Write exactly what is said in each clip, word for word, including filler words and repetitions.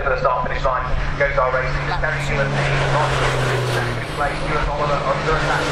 for the start finish line goes our racing. Terry Gillen, second place. Stuart Oliver under attack.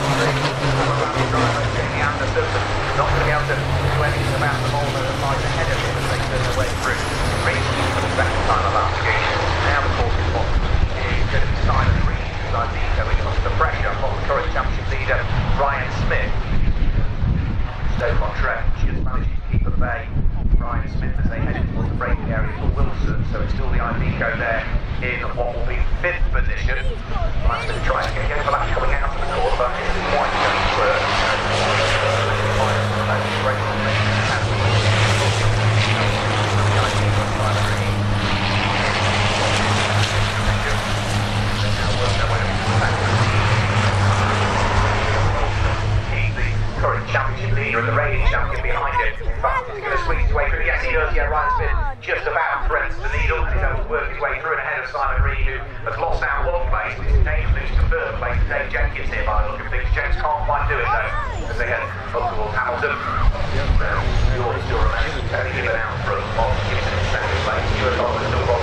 Jamie Anderson not going to be able to do anything about the Molder that lies ahead of him as they turn their way through. Racing for the second time of application. Now the fourth spot is going to be Simon Reed, who's I D going under pressure from the current championship leader Ryan Smith. Stoke-on-Trent just managed to keep at bay Ryan Smith as they head towards the braking area for Wilson, so it's still the Iveco there in what will be fifth position. Ryan Smith trying to get over that coming out of the corner, but it's quite going to work. Current championship leader and the reigning champion behind him. In fact, he's going to squeeze his way through. Yes, he does. Yeah, Ryan Smith just about threads the needle, and he's able to work his way through and ahead of Simon Reed, who has lost out one place. It's dangerous to third place. Dave Jenkins here by the look of things. James can't quite do it though, as they head up towards Hamilton. The order still remains. Tony Gillen out front. Bob Gibson in second place. Stuart Oliver still